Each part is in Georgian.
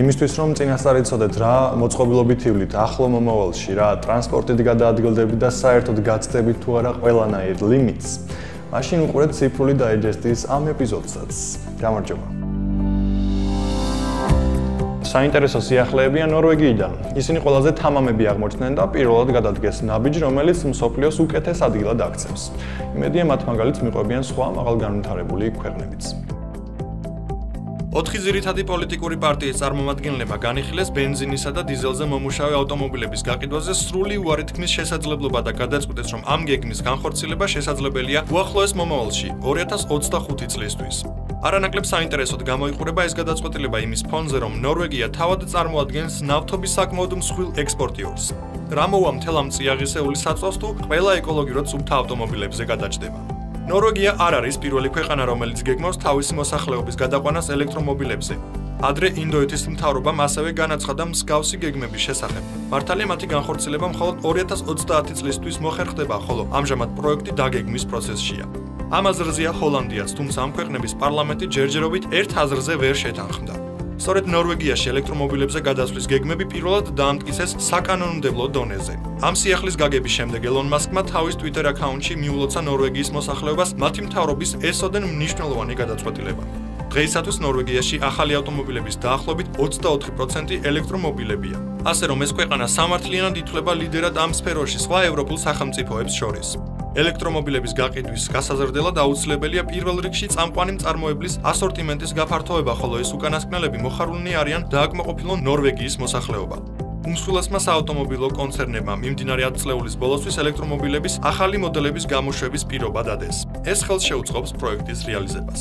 იმისთვის რომ წინასწარ იცოდეთ რა მოწყობილობითივლით ახლო მომავალში რა ტრანსპორტით გადაადგილდებით და საერთოდ გაცდებით თუ არა ყველანაირ ლიმიტს, მაშინ უყურეთ ციფრული დაიჯესტის ამ ეპიზოდსაც. გამარჯობა. საინტერესო სიახლეებია ნორვეგიიდან. ისინი ყველაზე თამამები აღმოჩნდნენ და პირველად გადადგეს ნაბიჯს, რომელიც მსოფლიოს უკეთეს ადგილად აქცევს. იმედია მათ მაგალითს მიყვებიან სხვა მაღალგანვითარებული ქვეყნებიც. 4 ძირითადი პოლიტიკური პარტიის წარმომადგენლებმა განიხილეს ბენზინისა და დიზელზე მომუშავე ავტომობილების გაყიდვაზე სრული უარი თქმის შესაძლებლობა და გადაწყვიტეს, რომ ამ გეგმის განხორციელება შესაძლებელია უახლოეს მომავალში, 2025 წლისთვის. არანაკლებ საინტერესოდ გამოიყურება ეს გადაწყვეტილება იმის ფონზე, რომ ნორვეგია თავად წარმოადგენს ნავთობის საკმაოდ მსხვილ ექსპორტიორს. რა მოვა მთელ ამ წიაღისეული საწვავს თუ ყველა ეკოლოგიურად სუფთა ავტომობილებზე გადაჭდება. ნორვეგია არ არის პირველი ქვეყანა, რომელიც გეგმავს თავისი მოსახლეობის გადაყვანას ელექტრომობილებზე. ადრე ინდოეთის მთავრობამ ასევე განაცხადა მსგავსი გეგმების შესახებ. მართალია მათი განხორციელება მხოლოდ 2030 წლისთვის მოხერხდება, ხოლო ამჟამად პროექტი დაგეგმვის პროცესშია. ამ აზრზეა ჰოლანდიაც, თუმცა ამ ქვეყნების პარლამენტი ჯერჯერობით ერთ აზრზე ვერ შეთანხმდა. სწორედ ნორვეგიაში ელექტრომობილებზე გადასვლის გეგმები პირველად დაამტკიცეს საკანონმდებლო დონეზე. ამ სიახლის გაგების შემდეგ ელონ მასკმა თავის Twitter აკაუნტში მიულოცა ნორვეგიის მოსახლეობას მათი მთავრობის ესოდენ მნიშვნელოვანი გადაწყვეტილება. დღეისათვის ნორვეგიაში ახალი ავტომობილების დაახლოებით 24% ელექტრომობილებია. ასე რომ ეს ქვეყანა სამართლიანად ითვლება ლიდერად ამ სფეროში სხვა ევროპულ სახელმწიფოებს შორის. ელექტრომობილების გაყიდვის გასაზრდელად აუცილებელია პირველ რიგში წამყვანი მწარმოებლის ასორტიმენტის გაფართოება, ხოლო ეს უკანასკნელები მოხარულნი არიან დააკმაყოფილონ ნორვეგიის მოსახლეობა. უმსხვილესმა საავტომობილო კონცერნებმა მიმდინარე 10 წლეულის ბოლოსთვის ელექტრომობილების ახალი მოდელების გამოშვების პირობა დადეს. ეს ხელს შეუწყობს პროექტის რეალიზებას.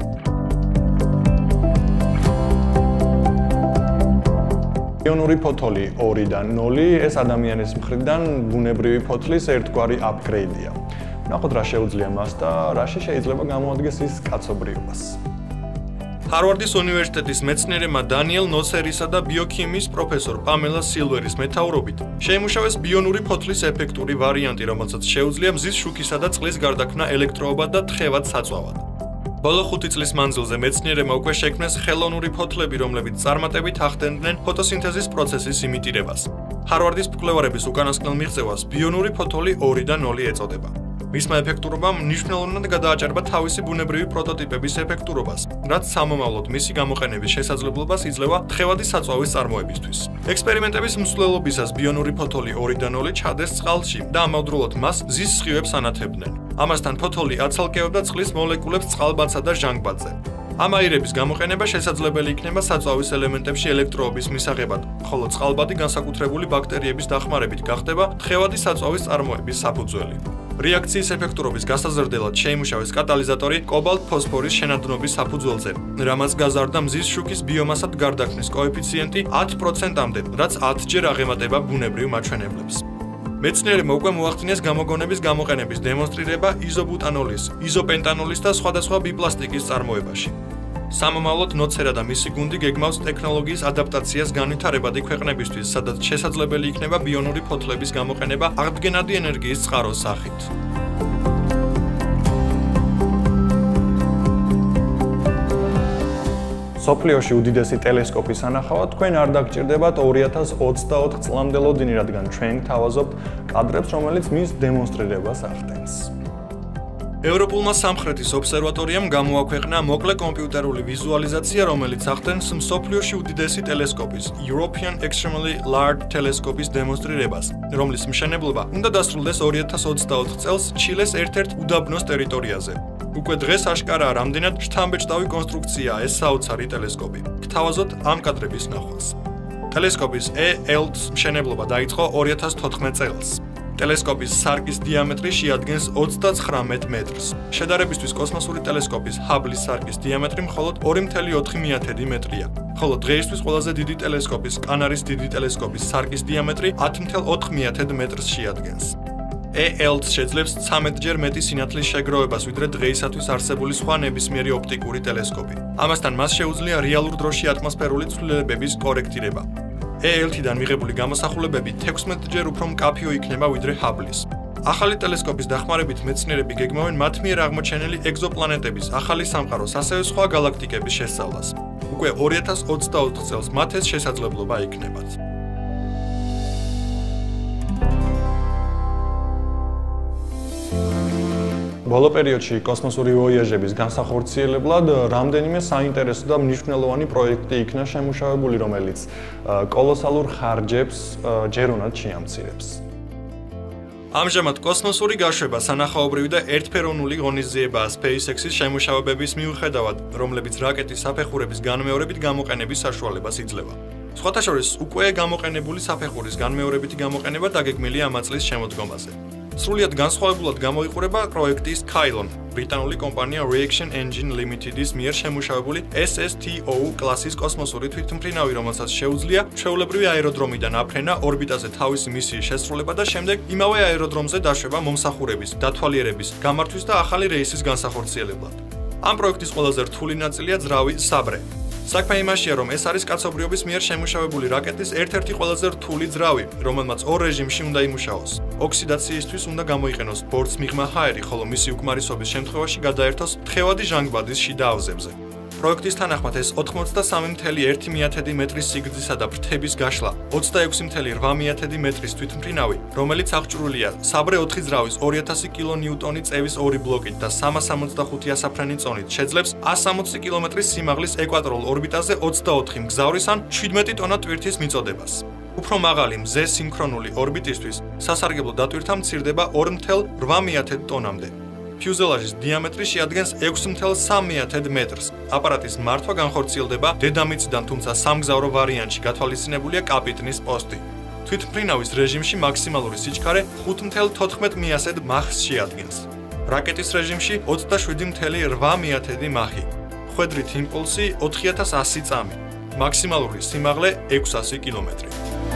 ბიონური ფოთოლი 2-დან 0 ეს ადამიანის მხრიდან ბუნებრივი ფოთლის ერთგვარი აპგრეიდია. ნახოთ რა შეუძლია მას და რაში შეიძლება გამოადგეს ის კაცობრიობას. ჰარვარდის უნივერსიტეტის მეცნიერებმა დანიელ ნოსერისა და ბიოქიმიის პროფესორ პამელა სილვერის მეთაურობით შეიმუშავეს ბიონური ფოთლის ეფექტური ვარიანტი, რომელსაც შეუძლია მზის შუქისა და წყლის გარდაქმნა ელექტროობა და თხევად საწვავად. ბოლო 5 წლის მანძილზე მეცნიერებმა უკვე შექმნეს ხელოვნური ფოთლები, რომლებიც წარმატებით ახდენდნენ ფოტოსინთეზის პროცესის იმიტირებას. ჰარვარდის მკვლევარების უკანასკნელ მიღწევას ბიონური ფოთოლი 2-დან 0 ეწოდება. მისმა ეფექტურობამ მნიშვნელოვნად გადააჭარბა თავისი ბუნებრივი პროტოტიპების ეფექტურობას, რაც სამომავლოდ მისი გამოყენების შესაძლებლობას იძლევა თხევადი საწვავის წარმოებისთვის. ექსპერიმენტების მსვლელობისას ბიონური ფოთოლი 2-დან 0 ჩადეს წყალში და ამავდროულად მას მზის სხივებს ანათებდნენ. ამასთან ფოთოლი აცალკევდა წყლის მოლეკულებს წყალბადსა და ჟანგბადზე. ამ აირების გამოყენება შესაძლებელი იქნება საწვავის ელემენტებში ელექტროობის მისაღებად, ხოლო წყალბადი განსაკუთრებული ბაქტერიების დახმარებით გახდება თხევადი საწვავის წარმოების საფუძველი. რეაქციის ეფექტურობის გასაზრდელად შეიმუშავეს კატალიზატორი კობალტ-ფოსფორის შენადნობის საფუძველზე, რამაც გაზარდა მზის შუქის ბიომასად გარდაქმნის კოეფიციენტი 10%-მდე, რაც 10-ჯერ აღემატება ბუნებრივ მაჩვენებლებს. მეცნიერებმა უკვე მოახდინეს გამოგონების გამოყენების დემონსტრირება იზობუტანოლის, იზოპენტანოლის და სხვადასხვა ბიპლასტიკის წარმოებაში. სამომავლოდ ნოცერა და მისი გუნდი გეგმავს ტექნოლოგიის ადაპტაციას განვითარებადი ქვეყნებისთვის, სადაც შესაძლებელი იქნება ბიონური ფოთლების გამოყენება აღდგენადი ენერგიის წყაროს სახით. სოფლიოში უდიდესი ტელესკოპის ანახავად თქვენ არ დაგჭირდებათ 2024 წლამდე ლოდინი, რადგან ჩვენ გთავაზობთ კადრებს, რომელიც მის დემონსტრირებას ახდენს. ევროპულმა სამხრეთის ობსერვატორიამ გამოაქვეყნა მოკლე კომპიუტერული ვიზუალიზაცია, რომელიც ახდენს მსოფლიოში უდიდესი ტელესკოპის European Extremely Large Telescope-ის დემონსტრირებას, რომლის მშენებლობა უნდა დასრულდეს 2024 წელს ჩილეს ერთ-ერთ უდაბნოს ტერიტორიაზე. უკვე დღეს აშკარაა, რამდენად შთამბეჭდავი კონსტრუქციაა ეს საოცარი ტელესკოპი. გთავაზობთ ამ კადრების ნახვას. ტელესკოპის E-ELT მშენებლობა დაიწყო 2014 წელს. ტელესკოპის სარკის დიამეტრი შეადგენს 39 მეტრს. შედარებისთვის კოსმოსური ტელესკოპის ჰაბლის სარკის დიამეტრი მხოლოდ 2.4 მეტრია. ხოლო დღეისთვის ყველაზე დიდი ტელესკოპის კანარის დიდი ტელესკოპის სარკის დიამეტრი 10.4 მეტრს შეადგენს. E-ELT შეძლებს 13-ჯერ მეტი სინათლის შეგროვებას, ვიდრე დღეისათვის არსებული სხვა ნებისმიერი ოპტიკური ტელესკოპი. ამასთან მას შეუძლია რეალურ დროში ატმოსფერული ცვლილებების კორექტირება. E-ELT-დან მიღებული გამოსახულებები 16-ჯერ უფრო მკაფიო იქნება ვიდრე ჰაბლის. ახალი ტელესკოპის დახმარებით მეცნიერები გეგმავენ მათ მიერ აღმოჩენილი ეგზოპლანეტების, ახალი სამყაროს, ასევე სხვა გალაქტიკების შესწავლას. უკვე 2024 წელს მათ ეს შესაძლებლობა იქნებათ. ბოლო პერიოდში კოსმოსური ვოიაჟების განსახორციელებლად რამდენიმე საინტერესო და მნიშვნელოვანი პროექტი იქნა შემუშავებული, რომელიც კოლოსალურ ხარჯებს ჯერუნად შეამცირებს. ამჟამად კოსმოსური გაშვება სანახაობრივი და ერთფეროვნული ღონისძიებაა SpaceX-ის შემუშავებების მიუხედავად, რომლებიც რაკეტის საფეხურების განმეორებით გამოყენების საშუალებას იძლევა. სხვათა შორის, უკვე გამოყენებული საფეხურის განმეორებითი გამოყენება დაგეგმილია ამ წლის შემოდგომაზე. სრულიად განსხვავებულად გამოიყურება პროექტი Skylon, ბრიტანული კომპანია Reaction Engine Limited-ის მიერ შემუშავებული SSTO კლასის კოსმოსური თვითმფრინავი, რომელსაც შეუძლია ჩვეულებრივი აეროდრომიდან აფრენა, ორბიტაზე თავისი მისიის შესრულება და შემდეგ იმავე აეროდრომზე დაშვება მომსახურების, დათვალიერების, გამართვის და ახალი რეისის განსახორციელებლად. ამ პროექტის ყველაზე რთული ნაწილია ძრავი საბრე. საქმე იმაშია, რომ ეს არის კაცობრიობის მიერ შემუშავებული რაკეტის ერთ-ერთი ყველაზე რთული ძრავი, რომელმაც ორ რეჟიმში უნდა იმუშაოს. ოქსიდაციისთვის უნდა გამოიყენოს ბორცს მიღმა ჰაერი, ხოლო მისი უკმარისობის შემთხვევაში გადაერთოს თხევადი ჟანგბადის შიდა ავზებზე. პროექტის თანახმად ეს 83.1 მეტრის სიგრძისა და ფრთების გაშლა, 26.8 მეტრის თვითმფრინავი, რომელიც აღჭურვილია საბრე 4 ძრავის 2000 კილონიუტონი წევის ორი ბლოკით და 365 ასაფრენი წონით, შეძლებს 160 კილომეტრის სიმაღლის ეკვატორულ ორბიტაზე 24 მგზავრის ან 17 ტონა ტვირთის მიწოდებას. უფრო მაღალი მზე სინქრონული ორბიტისთვის სასარგებლო დატვირთა მცირდება 2.8 ტონამდე. ფიუზელაჟის დიამეტრი შეადგენს 6.3 მეტრს. აპარატის მართვა განხორციელდება დედამიწიდან, თუმცა სამგზავრო ვარიანტში გათვალისწინებულია კაპიტნის პოსტი. თვითმფრინავის რეჟიმში მაქსიმალური სიჩქარე 5.14 მახს შეადგენს. რაკეტის რეჟიმში 27.8 მახი. ხვედრით იმპულსი 4100 წამი. მაქსიმალური სიმაღლე 600 კილომეტრი.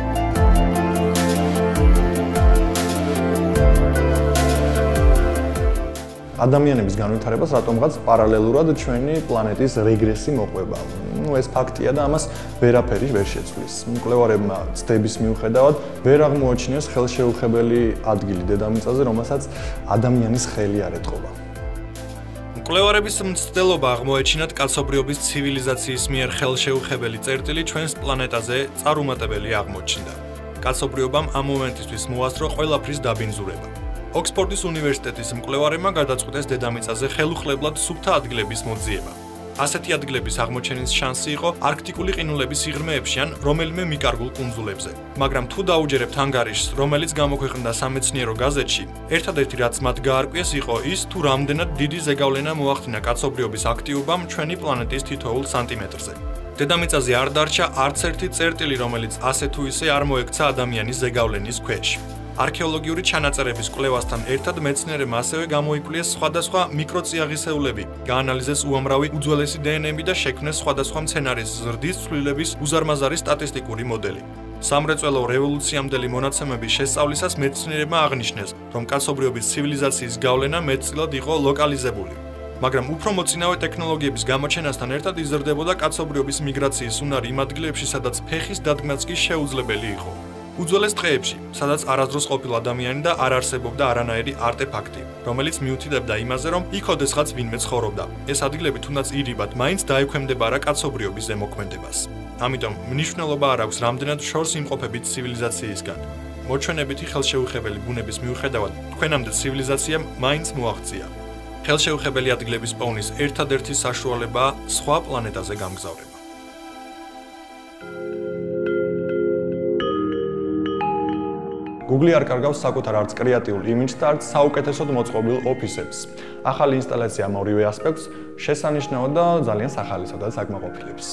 ადამიანების განვითარებას რატომღაც პარალელურად ჩვენი პლანეტის რეგრესი მოყვება. ეს ფაქტია და ამას ვერაფერი ვერ შეცვლის. მკვლევარებმა ცდების მიუხედავად ვერ აღმოაჩინეს ხელშეუხებელი ადგილი დედამიწაზე, რომელსაც ადამიანის ხელი არ ეტყობა. მკვლევარების მცდელობა აღმოეჩინათ კაცობრიობის ცივილიზაციის მიერ ხელშეუხებელი წერტილი ჩვენს პლანეტაზე წარუმატებელი აღმოჩნდა. კაცობრიობამ ამ მომენტისთვის მოასწრო ყველაფრის დაბინძურება. ოქსფორდის უნივერსიტეტის მკვლევარებმა გადაწყვიტეს დედამიწაზე ხელუხლებლად სუფთა ადგილების მოძიება. ასეთი ადგილების აღმოჩენის შანსი იყო არქტიკული ყინულების სიღრმეებში ან რომელიმე მიკარგულ კუნძულებზე. მაგრამ თუ დაუჯერებთ ანგარიშს, რომელიც გამოქვეყნდა სამეცნიერო გაზეთში, ერთადერთი რაც მათ გაარკვიეს იყო ის, თუ რამდენად დიდი ზეგავლენა მოახდინა კაცობრიობის აქტივობამ ჩვენი პლანეტის თითოეულ სანტიმეტრზე. დედამიწაზე არ დარჩა არც ერთი წერტილი, რომელიც ასე თუ ისე არ მოექცა ადამიანის ზეგავლენის ქვეშ. არქეოლოგიური ჩანაწერების კვლევასთან ერთად მეცნიერებმა ასევე გამოიკვლიეს სხვადასხვა მიკროწიაღისეულები, გაანალიზეს უამრავი უძველესი დნმ და შექმნეს სხვადასხვა მცენარის ზრდის ცვლილების უზარმაზარი სტატისტიკური მოდელი. სამრეწველო რევოლუციამდელი მონაცემების შესწავლისას მეცნიერებმა აღნიშნეს, რომ კაცობრიობის ცივილიზაციის გავლენა მეტწილად იყო ლოკალიზებული. მაგრამ უფრო მოწინავე ტექნოლოგიების გამოჩენასთან ერთად იზრდებოდა კაცობრიობის მიგრაციის უნარი იმ ადგილებში, სადაც ფეხის დადგმაც კი შეუძლებელი იყო. უძველეს დღეებში, სადაც არასდროს ყოფილ ადამიანი და არ არსებობდა არანაირი არტეფაქტი, რომელიც მიუთითებდა იმაზე, რომ იქ ოდესღაც ვინმე ცხოვრობდა. ეს ადგილები თუნდაც ირიბად მაინც დაექვემდებარა კაცობრიობის ზემოქმედებას. ამიტომ მნიშვნელობა არ აქვს რამდენად შორს იმყოფებით ცივილიზაციისგან. მოჩვენებითი ხელშეუხებელი ბუნების მიუხედავად, თქვენამდე ცივილიზაციამ მაინც მოაღწია. ხელშეუხებელი ადგილების პოვნის ერთადერთი საშუალებაა სხვა პლანეტაზე გამგზავრება. Google არ კარგავს საკუთარ არც კრეატიულ იმიჯს და არც საუკეთესოდ მოწყობილ ოფისებს. ახალი ინსტალაცია ამ ორივე ასპექტს შესანიშნავად და ძალიან სახალისოდაც აკმაყოფილებს.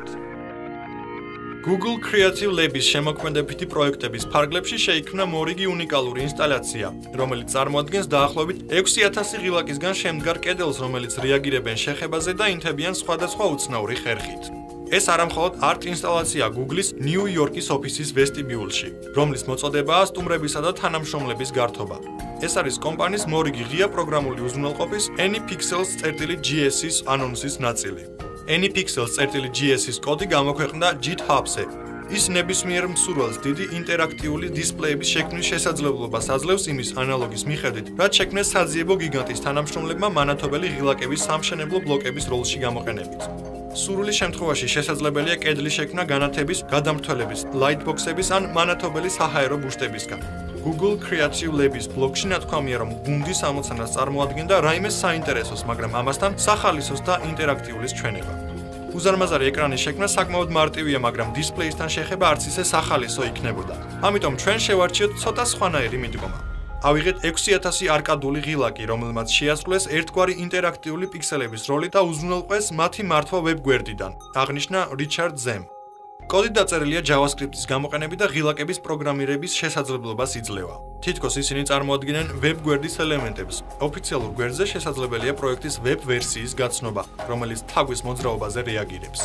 Google Creative Labs-ის შემოქმედებითი პროექტების ფარგლებში შეიქმნა მორიგი უნიკალური ინსტალაცია, რომელიც წარმოადგენს დაახლოებით 6000 ღილაკისგან შემდგარ კედელს, რომელიც რეაგირებენ შეხებაზე და ინთებიან სხვადასხვა უცნაური ხერხით. ეს არამხოლოდ არტ ინსტალაციაა Google-ის ნიუ-იორკის ოფისის ვესტიბიულში, რომლის მოწოდებაა სტუმრებისა და თანამშრომლების გართობა. ეს არის კომპანიის მორიგი ღია პროგრამული უზრუნველყოფის AnyPixels.gs-ის ანონსის ნაწილი. AnyPixels.gs-ის კოდი გამოქვეყნდა GitHub-ზე. ის ნებისმიერ მსურველს დიდი ინტერაქტიული დისპლეების შექმნის შესაძლებლობას აძლევს იმის ანალოგის მიხედვით, რაც შექმნეს საძიებო გიგანტის თანამშრომლებმა მანათობელი ღილაკების სამშენებლო ბლოკების როლში გამოყენებით. სურვილი შემთხვევაში შესაძლებელია კედლის შექმნა განათების, გადამრთველების, ლაიტბოქსების ან მანათობელი საჰაერო ბუშტებისგან. Google Creative Labs ბლოგში ნათქვამია, რომ გუნდის ამოცანას წარმოადგენდა რაიმე საინტერესოს, მაგრამ ამასთან სახალისოს და ინტერაქტიულის ჩვენება. უზარმაზარი ეკრანის შექმნა საკმაოდ მარტივია, მაგრამ დისპლეისთან შეხება არც ისე სახალისო იქნებოდა. ამიტომ ჩვენ შევარჩიოთ ცოტა სხვანაირი მიდგომა. ავიღეთ 6000 არკადული ღილაკი, რომელმაც შეასრულეს ერთგვარი ინტერაქტიული პიქსელების როლი და უზრუნველყვეს მათი მართვა ვებ-გვერდიდან. აღნიშნა რიჩარდ ზემ. კოდი დაწერილია JavaScript-ის გამოყენებით და ღილაკების პროგრამირების შესაძლებლობას იძლევა. თითქოს ისინი წარმოადგენენ ვებ-გვერდის ელემენტებს. ოფიციალურ გვერდზე შესაძლებელია პროექტის ვებ-ვერსიის გაცნობა, რომელიც თაგვის მოძრაობაზე რეაგირებს.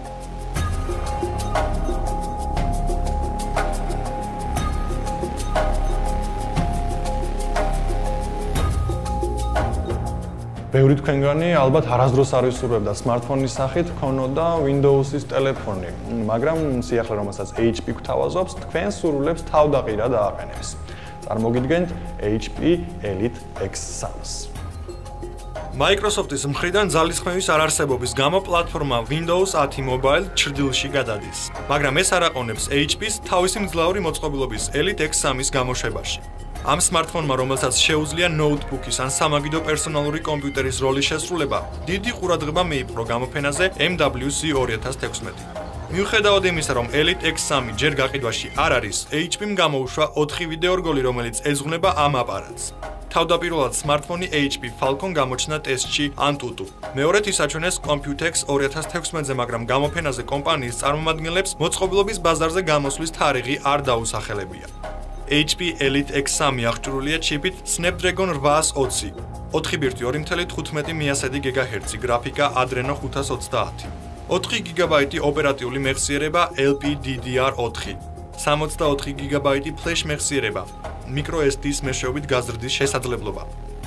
ბევრი თქვენგანი ალბათ არასდროს არ ისურვებდა smartphone-ის სახით ქონოდა Windows-ის ტელეფონი, მაგრამ სიახლე რომელსაც HP გვთავაზობს, თქვენ სურვილებს თავდაყირად ააყენებს. წარმოგიდგენთ HP Elite X3-ს. Microsoft-ის მხრიდან ძალისხმევის არარსებობის გამო პლატფორმა Windows 10 Mobile ჩრდილში გადადის, მაგრამ ეს არ აყენებს HP-ს თავისი მძლავრი მოწყობილობის Elite X3-ის გამოშვებაში. ამ smartphone-მა, რომელსაც შეუძლია notebook-ის ან სამაგიდო პერსონალური კომპიუტერის როლის შესრულება, დიდი ყურადღება მიიპყრო გამოფენაზე MWC 2016. მიუხედავად იმისა, რომ Elite X3 ჯერ გაყიდვაში არ არის, HP-მ გამოუშვა 4 ვიდეო რგოლი, რომელიც ეძღვნება ამ აპარატს. თავდაპირველად smartphone-ი HP Falcon გამოჩნდა ტესტში AnTuTu. მეორედ ისაჩვენეს Computex 2016-ზე, მაგრამ გამოფენაზე კომპანიის წარმომადგენლებს მოწყობილობის ბაზარზე გამოსვლის თარიღი არ დაუსახელებია. HP Elite X3 აღჭურვილია ჩიპით Snapdragon 820, 4 ბირთვი 2.15 მიასედი GHz, გრაფიკა Adreno 530, 4 GB ოპერატიული მეხსიერება LPDDR4, 64 GB ფლეშ მეხსიერება, microSD-ის მეშვეობით გაზრდის შესაძლებლობა,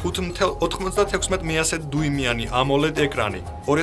5.96 მიასედ დუიმიანი AMOLED ეკრანი,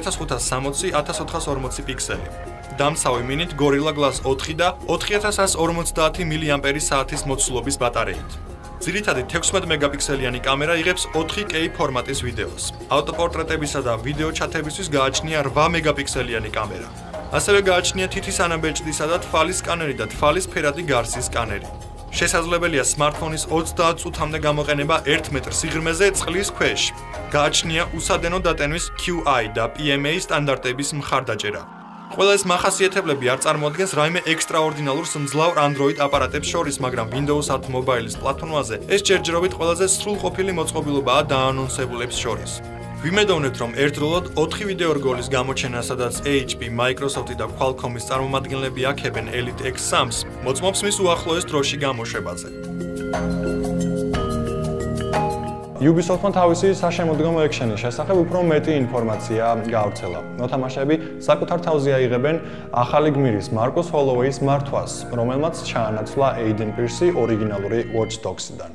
2560x1440 პიქსელი. დამცავი მინით Gorilla Glass 4 და 4150 mAh-ის მოცულობის ბატარეით. ძირითადი 16 მეგაპიქსელიანი კამერა იღებს 4K ფორმატის ვიდეოს. ავტოპორტრეტებისა და ვიდეო ჩათებისთვის გააჩნია 8 მეგაპიქსელიანი კამერა. ასევე გააჩნია თითის ანაბეჭდისა და თვალის სკანერი და თვალის ფერადი გარსის სკანერი. შესაძლებელია smartphone-ის 30 წუთამდე გამოყენება 1 მეტრ სიღრმეზე წყლის ქვეშ. გააჩნია უსადენო დატენვის QI და PMA სტანდარტების მხარდაჭერა. ყველა ეს მახასიათებლები არ წარმოადგენს რაიმე ექსტრაორდინალურს მძლავრ Android აპარატებს შორის, მაგრამ Windows 10 Mobile-ის პლატფორმაზე ეს ჯერჯერობით ყველაზე სრულყოფილი მოწყობილობაა დაანონსებულებს შორის. ვიმედოვნებთ, რომ ერთდროულად 4 ვიდეო რგოლის გამოჩენა, სადაც HP, Microsoft და Qualcomm-ის წარმომადგენლები აქებენ Elite X3-ს, მოწმობს მის უახლოეს დროში გამოშვებაზე. Ubisoft-მა თავისი საშემოდგომო ექშენის შესახებ უფრო მეტი ინფორმაცია გაავრცელა. მოთამაშეები საკუთარ თავზე აიღებენ ახალი გმირის Marcus Holloway-ის მართვას, რომელმაც ჩაანაცვლა Aiden Pierce-ი ორიგინალური Watch Dogs-დან.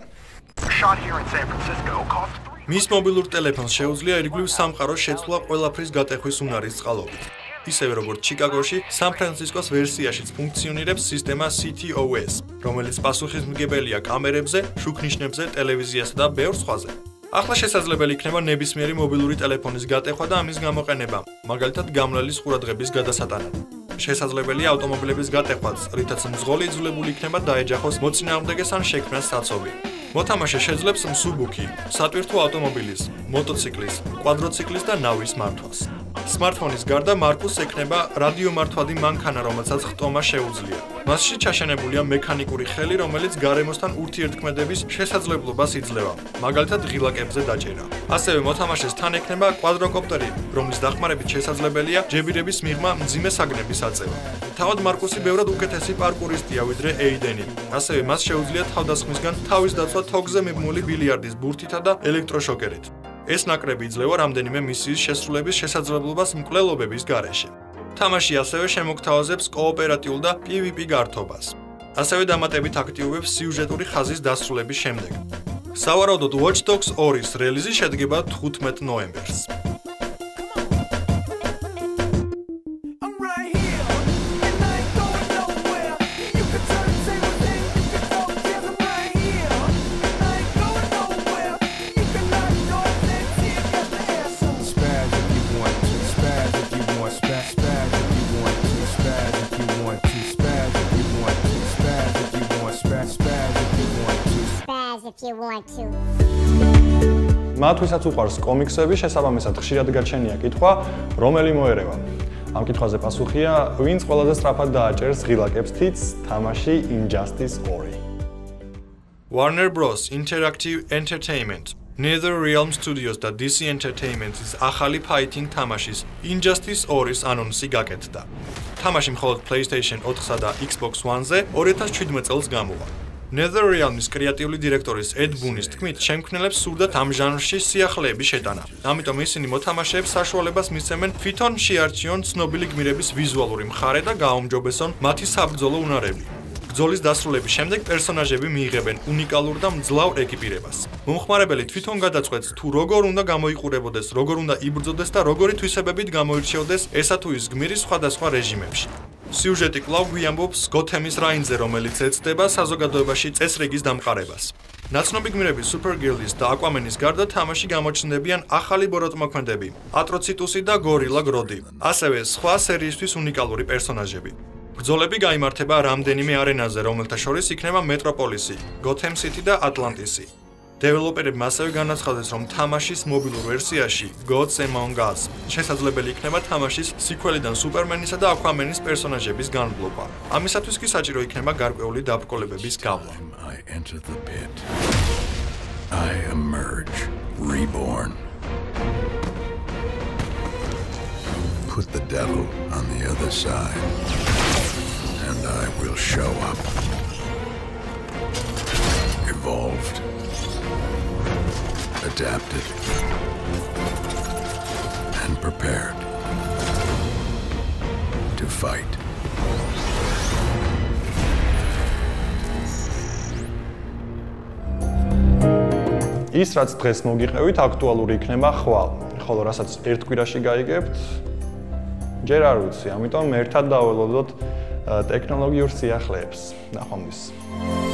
მის მობილურ ტელეფონს შეუძლია ირგვლივ სამყაროს შეცვლა ყველაფრის გატეხვის უნარის წყალობით. ისევე როგორც ჩიკაგოში, სან-ფრანცისკოს ვერსიაშიც ფუნქციონირებს სისტემა CTOS, რომელიც პასუხისმგებელია კამერებზე, შუქნიშნებზე, ტელევიზიასა და ბევრ სხვაზე. ახლა შესაძლებელი იქნება ნებისმიერი მობილური ტელეფონის გატეხვა და ამის გამოყენება, მაგალითად გამლელის ყურადღების გადასატანად. შესაძლებელია ავტომობილების გატეხვაც, რითაც მძღოლი იძულებული იქნება დაეჯახოს მოწინააღმდეგეს ან შექმნას საცობი. მოთამაშე შეძლებს მსუბუქი, სატვირთო ავტომობილის, მოტოციკლის, კვადროციკლის და ნავის მართვას. Smartphone-ის გარდა Marcus ექნება რადიომართვადი მანქანა, რომელსაც ხტომა შეუძლია. მასში ჩაშენებულია მექანიკური ხელი, რომელიც გარემოსთან ურთიერთქმედების შესაძლებლობას იძლევა, მაგალითად ღილაკებზე დაჭერა. ასევე მოთამაშეს თან ექნება კვადროკოპტერი, რომლის დახმარებით შესაძლებელია ჯებირების მიღმა მძიმე საგნების აწევა. თავად Marcus-ი ბევრად უკეთესი პარკურისტია, ვიდრე Aiden-ი. ასევე მას შეუძლია თავდასხმისგან თავის დაცვა თოგზე მიბმული ბილიარდის ბურთითა და ელექტროშოკერით. ეს ნაკრები იძლევა რამდენიმე მისიის შესრულების შესაძლებლობას მკვლელობების გარეშე. თამაში ასევე შემოგთავაზებს კოოპერატიულ და PvP გართობას. ასევე დამატებით აქტიურებს სიუჟეტური ხაზის დასრულების შემდეგ. სავარაუდოდ Watch Dogs 2-ის რელიზი შედგება 15 ნოემბერს. as if you want to. მათ ვისაც უყვარს კომიქსები, შესაბამისად ხშირად გაჩენია კითხვა, რომელი მოერევა. ამ კითხვაზე პასუხია, ვინც ყველაზე სწრაფად დააჭერს ღილაკებს თითს თამაში Injustice 2. Warner Bros. Interactive Entertainment, NetherRealm Studios და DC Entertainment-ის ახალი fighting თამაშის Injustice 2-ის ანონსი გაკეთდა. თამაში მხოლოდ PlayStation 4-სა და Xbox One-ზე 2017 წელს გამოვა. NetherRealm-ის კრეატიული დირექტორის Ed Boon-ის თქმით, შემქმნელებს სურდათ ამ ჟანრში სიახლეების შეტანა. ამიტომ ისინი მოთამაშეებს საშუალებას მისცემენ თვითონ შეარჩიონ ცნობილი გმირების ვიზუალური მხარე და გააუმჯობესონ მათი საბრძოლო უნარები. ბრძოლის დასრულების შემდეგ პერსონაჟები მიიღებენ უნიკალურ და მძლავრ ეკიპირებას. მომხმარებელი თვითონ გადაწყვეტს თუ როგორ უნდა გამოიყურებოდეს, როგორ უნდა იბრძოდეს და როგორი თვისებებით გამოირჩეოდეს ესა თუ ის გმირი სხვადასხვა რეჟიმებში. სიუჟეტი კვლავ გვიამბობს გოთემის რაინდზე, რომელიც ეცდება საზოგადოებაში წესრიგის დამყარებას. ნაცნობი გმირები Supergirl-ის და Aquaman-ის გარდა თამაში გამოჩნდებიან ახალი ბოროტმოქმედები, Atrocitus-ი და Gorilla Grodd-ი, ასევე სხვა სერიისთვის უნიკალური პერსონაჟები. ბრძოლები გაიმართება რამდენიმე არენაზე, რომელთა შორის იქნება მეტროპოლისი, Gotham City და Atlantis-ი. დეველოპერებმა ასევე განაცხადეს, რომ თამაშის მობილურ ვერსიაში Gods Among Us შესაძლებელი იქნება თამაშის სიკველიდან Superman-ისა და Aquaman-ის პერსონაჟების განბლოკვა. ამისათვის კი საჭირო იქნება გარკვეული დაბრკოლებების გავლა. I enter the pit. I emerge, reborn. Put the devil on the other side, and I will show up. Evolved. Adapted and prepared to fight. ის რაც დღეს მოგიყევით აქტუალური იქნება ხვალ, ხოლო რასაც ერთ კვირაში გაიგებთ, ჯერ არ ვიცი, ამიტომ ერთად დაველოდოთ ტექნოლოგიურ სიახლეებს. ნახვამდის.